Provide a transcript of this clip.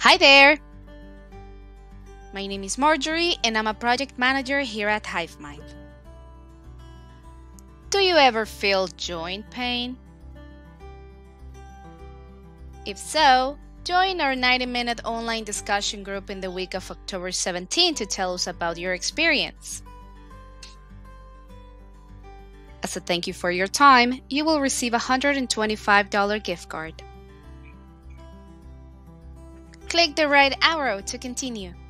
Hi there! My name is Marjorie and I'm a project manager here at HiveMind. Do you ever feel joint pain? If so, join our 90-minute online discussion group in the week of October 17 to tell us about your experience. As a thank you for your time, you will receive a $125 gift card. Click the right arrow to continue.